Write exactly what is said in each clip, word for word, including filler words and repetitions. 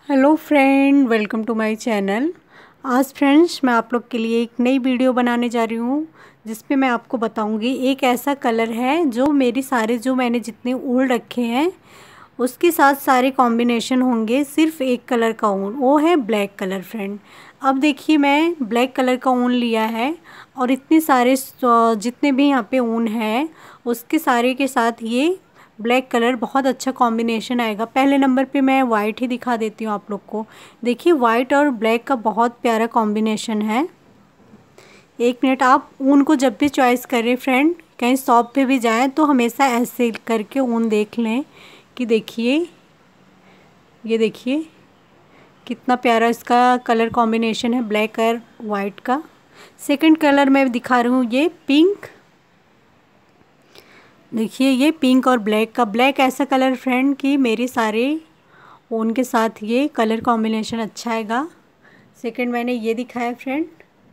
Hello friend, welcome to my channel. आज friends मैं आप लोग के लिए एक नई वीडियो बनाने जा रही हूँ जिसमें मैं आपको बताऊँगी एक ऐसा कलर है जो मेरी सारे जो मैंने जितने ऊन रखे हैं उसके साथ सारे कॉम्बिनेशन होंगे सिर्फ एक कलर का ऊन, वो है ब्लैक कलर। फ्रेंड अब देखिए मैं ब्लैक कलर का ऊन लिया है और इतने सारे जितने भी यहाँ पे ऊन है उसके सारे के साथ ये ब्लैक कलर बहुत अच्छा कॉम्बिनेशन आएगा। पहले नंबर पे मैं वाइट ही दिखा देती हूँ आप लोग को। देखिए वाइट और ब्लैक का बहुत प्यारा कॉम्बिनेशन है। एक मिनट, आप ऊन को जब भी चॉइस करें फ्रेंड, कहीं शॉप पे भी जाएं तो हमेशा ऐसे करके ऊन देख लें कि देखिए, ये देखिए कितना प्यारा इसका कलर कॉम्बिनेशन है ब्लैक और वाइट का। सेकंड कलर मैं दिखा रही हूँ ये पिंक। देखिए ये पिंक और ब्लैक का, ब्लैक ऐसा कलर फ्रेंड कि मेरे सारे ऊन के साथ ये कलर कॉम्बिनेशन अच्छा आएगा। सेकंड मैंने ये दिखाया फ्रेंड।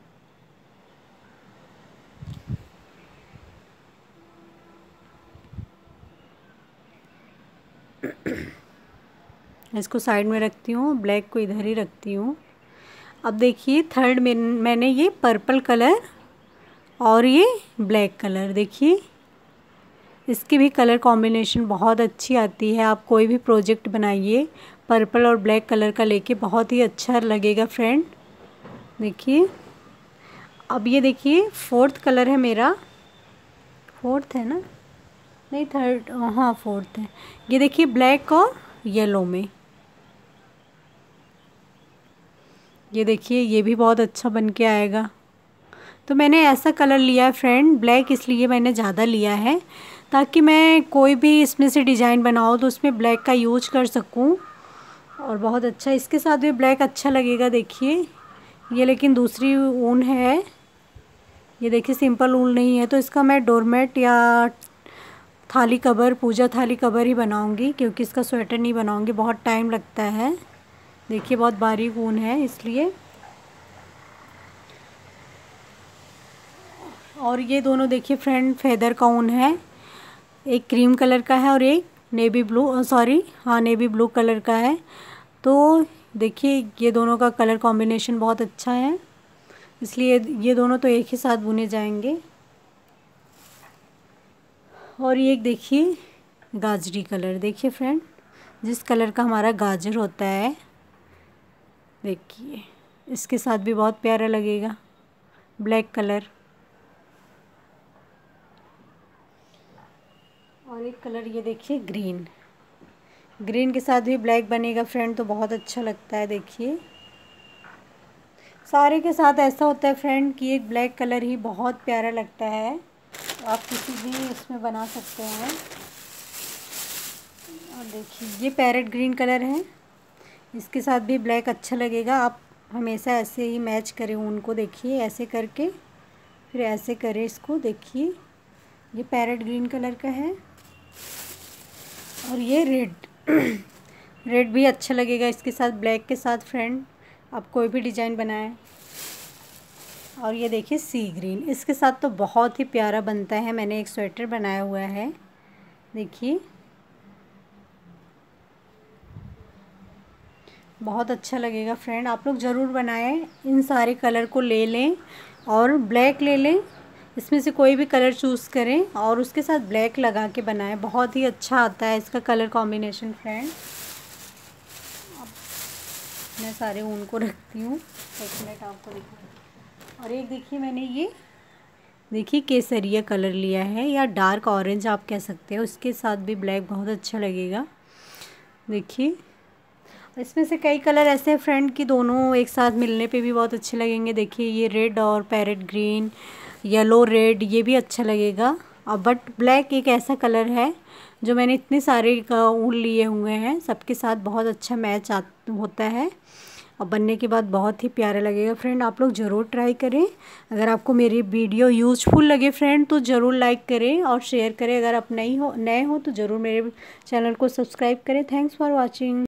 इसको साइड में रखती हूँ, ब्लैक को इधर ही रखती हूँ। अब देखिए थर्ड में मैंने ये पर्पल कलर और ये ब्लैक कलर, देखिए इसकी भी कलर कॉम्बिनेशन बहुत अच्छी आती है। आप कोई भी प्रोजेक्ट बनाइए पर्पल और ब्लैक कलर का लेके, बहुत ही अच्छा लगेगा फ्रेंड। देखिए अब ये देखिए फोर्थ कलर है मेरा, फोर्थ है ना, नहीं थर्ड, हाँ फोर्थ है। ये देखिए ब्लैक और येलो में, ये देखिए ये भी बहुत अच्छा बन के आएगा। तो मैंने ऐसा कलर लिया है फ्रेंड, ब्लैक इसलिए मैंने ज़्यादा लिया है ताकि मैं कोई भी इसमें से डिज़ाइन बनाऊँ तो उसमें ब्लैक का यूज कर सकूँ और बहुत अच्छा इसके साथ भी ब्लैक अच्छा लगेगा। देखिए ये लेकिन दूसरी ऊन है, ये देखिए सिंपल ऊन नहीं है, तो इसका मैं डोरमेट या थाली कवर, पूजा थाली कवर ही बनाऊंगी क्योंकि इसका स्वेटर नहीं बनाऊंगी, बहुत टाइम लगता है। देखिए बहुत बारीक ऊन है इसलिए। और ये दोनों देखिए फ्रेंड फेदर का ऊन है, एक क्रीम कलर का है और एक नेवी ब्लू, सॉरी हाँ नेवी ब्लू कलर का है। तो देखिए ये दोनों का कलर कॉम्बिनेशन बहुत अच्छा है, इसलिए ये दोनों तो एक ही साथ बुने जाएंगे। और ये देखिए गाजरी कलर, देखिए फ्रेंड जिस कलर का हमारा गाजर होता है, देखिए इसके साथ भी बहुत प्यारा लगेगा ब्लैक कलर। और एक कलर ये देखिए ग्रीन, ग्रीन के साथ भी ब्लैक बनेगा फ्रेंड तो बहुत अच्छा लगता है। देखिए सारे के साथ ऐसा होता है फ्रेंड कि एक ब्लैक कलर ही बहुत प्यारा लगता है, आप किसी भी इसमें बना सकते हैं। और देखिए ये पैरेट ग्रीन कलर है, इसके साथ भी ब्लैक अच्छा लगेगा। आप हमेशा ऐसे ही मैच करें ऊन को, देखिए ऐसे करके फिर ऐसे करें इसको। देखिए ये पैरेट ग्रीन कलर का है और ये रेड रेड भी अच्छा लगेगा इसके साथ, ब्लैक के साथ फ्रेंड आप कोई भी डिज़ाइन बनाएं। और ये देखिए सी ग्रीन, इसके साथ तो बहुत ही प्यारा बनता है। मैंने एक स्वेटर बनाया हुआ है, देखिए बहुत अच्छा लगेगा फ्रेंड, आप लोग ज़रूर बनाएं। इन सारे कलर को ले लें और ब्लैक ले लें, इसमें से कोई भी कलर चूज़ करें और उसके साथ ब्लैक लगा के बनाएं, बहुत ही अच्छा आता है इसका कलर कॉम्बिनेशन फ्रेंड। मैं सारे ऊन को रखती हूँ, एक मिनट आपको दिखा। और एक देखिए मैंने ये देखिए केसरिया कलर लिया है या डार्क ऑरेंज आप कह सकते हो, उसके साथ भी ब्लैक बहुत अच्छा लगेगा। देखिए इसमें से कई कलर ऐसे हैं फ्रेंड कि दोनों एक साथ मिलने पे भी बहुत अच्छे लगेंगे। देखिए ये रेड और पैरेट ग्रीन, येलो रेड, ये भी अच्छा लगेगा। अब बट ब्लैक एक ऐसा कलर है जो मैंने इतने सारे ऊन लिए हुए हैं, सबके साथ बहुत अच्छा मैच आ होता है और बनने के बाद बहुत ही प्यारा लगेगा फ्रेंड। आप लोग ज़रूर ट्राई करें। अगर आपको मेरी वीडियो यूजफुल लगे फ्रेंड तो ज़रूर लाइक करें और शेयर करें। अगर आप नई हो नए हो तो ज़रूर मेरे चैनल को सब्सक्राइब करें। Thanks for watching.